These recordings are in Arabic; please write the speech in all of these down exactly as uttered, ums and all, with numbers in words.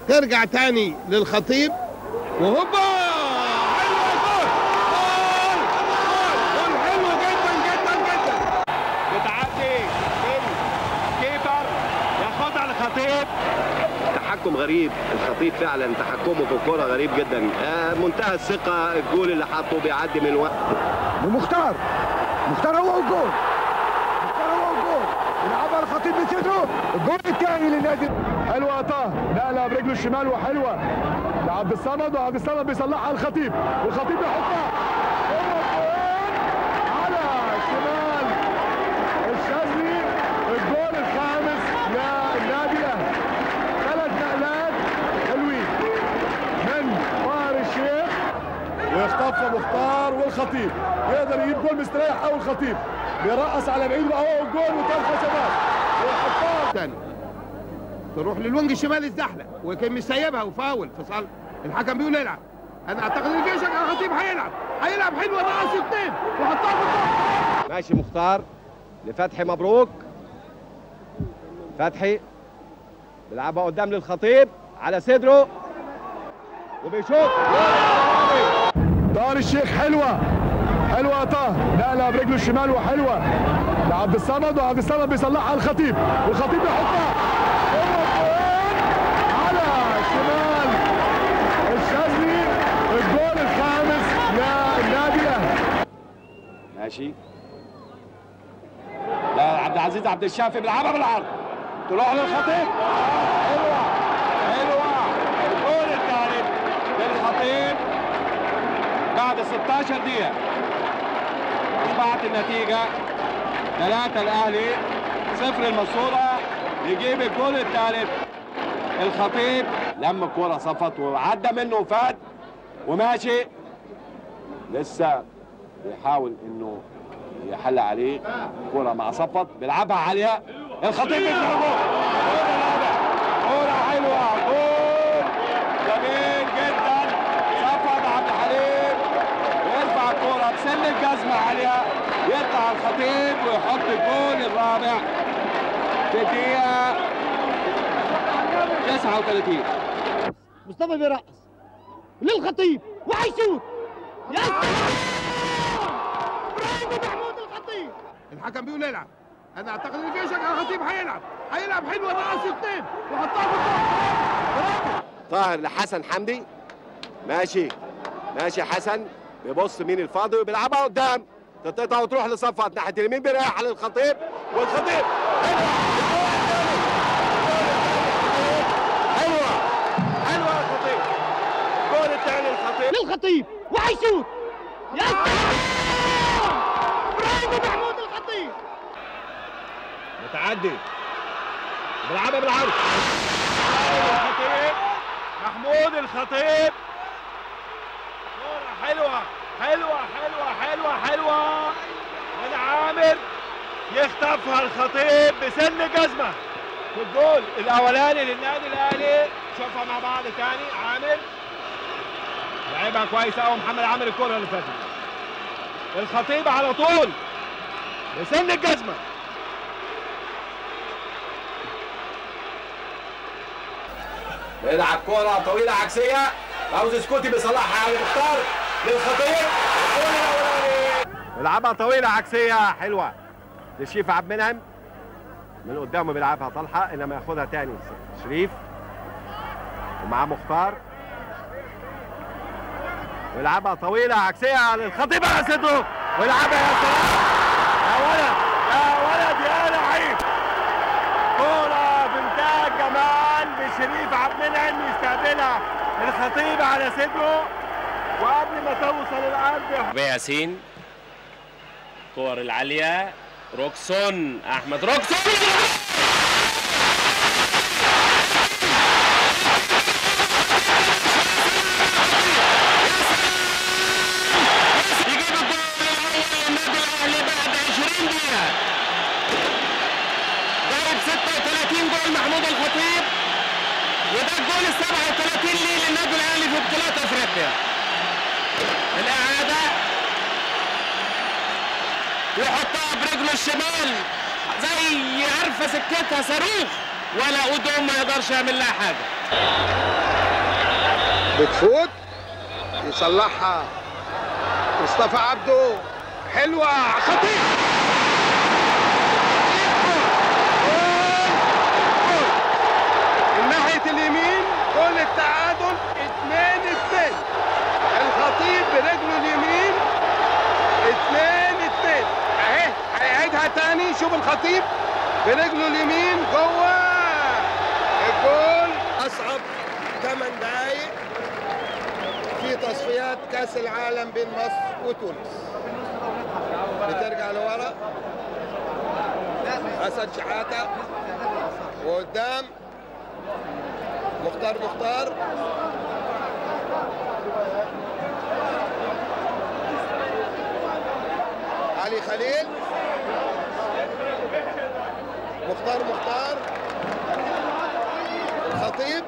ترجع تاني للخطيب وهوبا حلوه جول جول جول حلو جدا جدا جدا. بتعدي الكيبر ياخدها الخطيب. تحكم غريب الخطيب فعلا، تحكمه في الكرة غريب جدا. آه منتهى الثقة، الجول اللي حطه بيعدي من الوقت. ومختار مختار هو الجول، مختار هو الجول، يلعبها الخطيب بصدره، الجول الثاني للنادي. حلوه طه، نقله برجله الشمال وحلوه لعبد الصمد، وعبد الصمد بيصلحها الخطيب، والخطيب بيحطها على شمال الشاذلي. الجول الخامس للنادي الاهلي. ثلاث نقلات حلوين من طاهر الشيخ، ويخطفها مختار، والخطيب يقدر يجيب جول مستريح. او الخطيب بيرقص على بعيد بقى هو الجول، وطلقه شباب ويحطها تاني تروح للونج الشمال الزحلق، وكان مش سايبها وفاول في صالح الحكم. بيقول العب. انا اعتقد ان في شك الخطيب هيلعب هيلعب حلوه ناقص اثنين وحطها في الجول. ماشي مختار لفتحي، مبروك فتحي بيلعبها قدام للخطيب على صدره وبيشوط. طاهر الشيخ حلوه حلوه طه، نقله برجله الشمال وحلوه لعبد الصمد، وعبد الصمد بيصلحها الخطيب، والخطيب بيحطها على شمال الشاذلي. الجول الخامس للنادي الاهلي. ماشي. لا عبد العزيز عبد الشافي بيلعبها بالعرض، تروح للخطيب. حلوه حلوه الجول الثالث للخطيب بعد ستاشر دقيقة. اصبحت النتيجة ثلاثة الاهلي صفر المنصورة. يجيب الجول الثالث الخطيب، لما الكرة صفت وعدى منه وفات وماشي، لسه بيحاول انه يحل عليه. كرة مع صفت بيلعبها عالية، الخطيب بيفتح جول. كرة حلوة، جول جميل جدا. صفت عبد الحليم ويرفع الكرة بسن الجزمة عالية، يقطع الخطيب ويحط الجول الرابع في الدقيقة تسعة وثلاثين. مصطفى بيرقص للخطيب وهيشوط. يا ابراهيم محمود الخطيب. الحكم بيقول العب. انا اعتقد ان في شك الخطيب هيلعب هيلعب حلوه ناقص اثنين وحطها في الجول. طاهر لحسن حمدي، ماشي ماشي حسن بيبص مين الفاضي وبيلعبها قدام، تتقطع وتروح لصفت ناحيه اليمين، بيريح للخطيب، والخطيب حلوه حلوه الخطيب. الجول الثاني للخطيب للخطيب وهيشوط. يا ابراهيم محمود الخطيب. متعدي بيلعبها بالعرض، الخطيب محمود الخطيب. كورة حلوة حلوة حلوة حلوة حلوة من عامر، يخطفها الخطيب بسن جزمة في الجول الأولاني للنادي الأهلي. شوفها مع بعض تاني. عامر لعبها كويس قوي محمد عامر الكورة اللي فاتت. الخطيب على طول بسن الجزمة. بيلعب كرة طويلة عكسية، فوزي سكوتي بيصلحها على مختار للخطيب. بيلعبها طويلة عكسية حلوة لشريف عبد المنعم، من قدامه بيلعبها طلحة، انما ياخدها تاني شريف ومعاه مختار. ويلعبها طويلة عكسية للخطيب على صدره، ويلعبها يا سلام يا ولد يا ولد يا لعيب. كورة بمنتهى الجمال بشريف عبد المنعم يستقبلها الخطيب على صدره، وقبل ما توصل الارض ياسين. كور العالية روكسون، احمد روكسون يجيب الجول النادي الاهلي بعد عشرين دقيقة. جايب ستة وثلاثين جول محمود الخطيب، وده الجول ال سبعة وثلاثين ليه للنادي الاهلي في بطولات افريقيا. الاعادة يحطها برجله الشمال زي عارفه سكتها صاروخ، ولا قدوم ما يقدرش يعمل لها حاجه. بتفوت يصلحها مصطفى عبده، حلوه خطير. من ناحيه اليمين جول التعادل اتنين اتنين. الخطيب برجله اليمين اتنين اتنين اهي. هيعيدها تاني. شوف الخطيب برجله اليمين جوه الجول. اصعب ثمان دقايق في تصفيات كاس العالم بين مصر وتونس. بترجع لورا حسن شحاته وقدام مختار مختار علي خليل مختار مختار الخطيب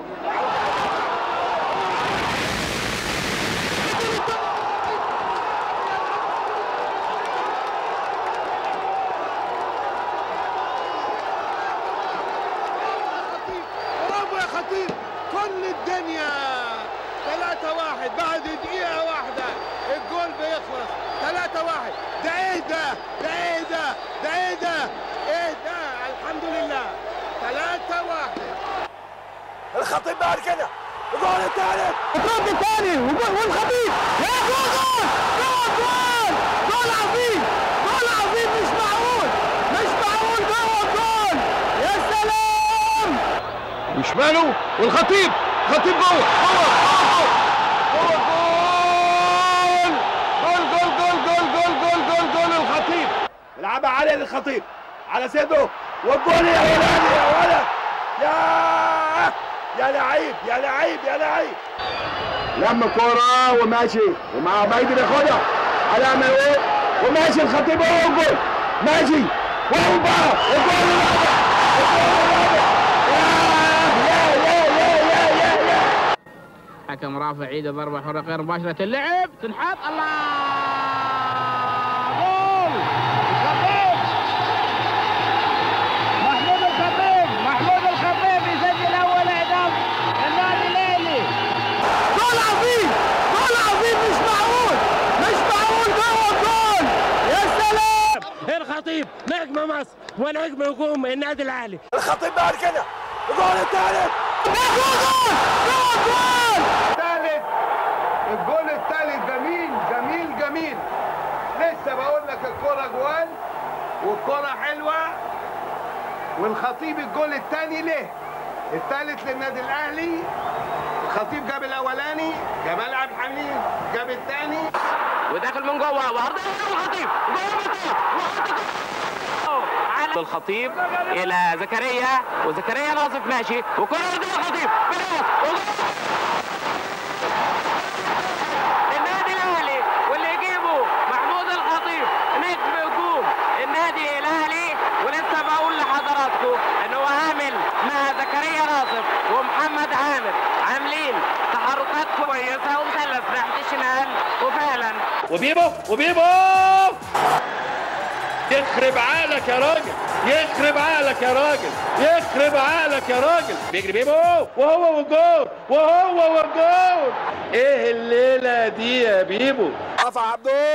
برافو يا خطيب. كل الدنيا ثلاثة واحد بعد دقيقة واحدة الجول بيخلص ثلاثة واحد. ده ايه ده؟ ده ايه ده؟ ده ايه ده؟ ايه ده؟ الحمد لله ثلاثة واحد. الخطيب بعد كده الجول الثالث. الجول الثاني والخطيب يا جول جول جول جول جول عظيم جول عظيم. مش معقول مش معقول جوه الجول. يا سلام. وشماله والخطيب خطيب جوه جوه جوه جول جول جول جول جول جول جول جول الخطيب. يلعبها علي للخطيب على صدره والجول يا ولاد يا ولد. يا يا لعيب يا لعيب يا لعيب. لم كرة وماشي ومع عبيد بياخدها على ايه وماشي الخطيب هو الجول ماشي وهوبا الجول الرابع الجول الرابع. حكم رافع عيد ضربه حره غير مباشره اللعب تنحط. الله جول الخطيب محمود الخطيب. محمود الخطيب يسجل اول اهداف النادي الاهلي. جول عظيم جول عظيم. مش معقول مش معقول جوه الجول. يا سلام. الخطيب نجم مصر ونجم هجوم النادي الاهلي. الخطيب بعد كده الجول الثالث. جول جول جول جول. الثالث الجول الثالث جميل جميل جميل. لسه بقول لك الكرة جوال والكرة حلوة والخطيب الجول الثاني ليه؟ الثالث للنادي الاهلي. الخطيب جاب الاولاني جمال عبد الحميد جاب الثاني وداخل من جوه وعرض الخطيب جول الخطيب الى زكريا وزكريا ناصف ماشي وكره ارض الخطيب النادي الاهلي واللي يجيبه محمود الخطيب نجم هجوم النادي الاهلي. ولسه بقول لحضراتكم ان هو عامل مع زكريا ناصف ومحمد عامر عاملين تحركات كويسه ومثلث ناحيه الشمال وفعلا وبيبو وبيبو يخرب عقلك يا راجل يخرب عقلك يا راجل يخرب عقلك يا راجل. بيجري بيبو وهو والجول وهو والجول. ايه الليله دي يا بيبو؟ رفع عبده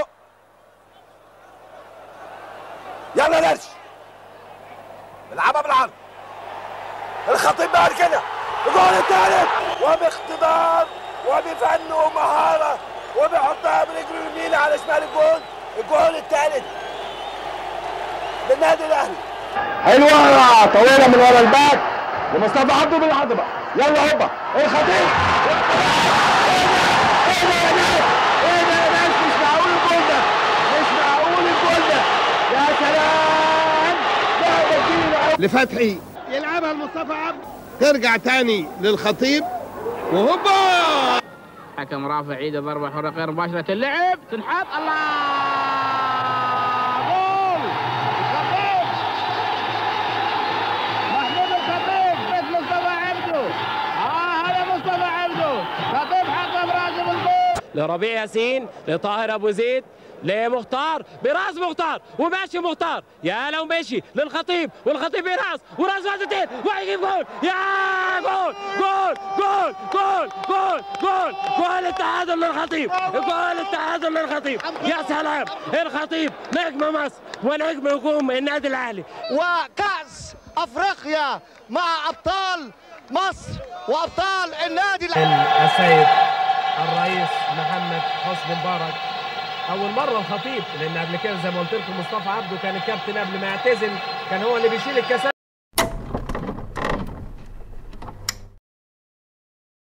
يلا درش العبها بالعرض. الخطيب بعد كده الجول الثالث وباقتدار وبفن ومهاره وبيحطها برجله اليمين على شمال الجول. الجول الثالث للنادي الاهلي. حلوه طويله من ورا الباك ومصطفى عبده بالعضبه. يلا هوبا الخطيب. ايه ده يا ناس ايه ده يا ناس. مش معقول الجول ده مش معقول الجول ده. يا سلام ده كتير لفتحي يلعبها لمصطفى عبد ترجع تاني للخطيب وهوبا. حكم رافع عيد ضربه حره غير مباشره اللعب تنحط. الله جول الخطيب محمود الخطيب بس مصطفى عبده. اه هذا مصطفى عبده. خطيب حكم راسم الجول لربيع ياسين لطاهر ابو زيد لمختار براس مختار وماشي مختار يا لو ماشي للخطيب والخطيب براس وراس واحدتين وهيجيب جول يا جول جول جول جول جول جول جول التعادل للخطيب جول التعادل للخطيب يا سلام الخطيب نجم مصر ونجم هجوم النادي الاهلي وكأس افريقيا مع ابطال مصر وابطال النادي الاهلي. السيد الرئيس محمد حسني مبارك اول مره الخطيب، لان قبل كده زي ما قلت لكم مصطفى عبده كان الكابتن قبل ما يعتزل كان هو اللي بيشيل الكاسات.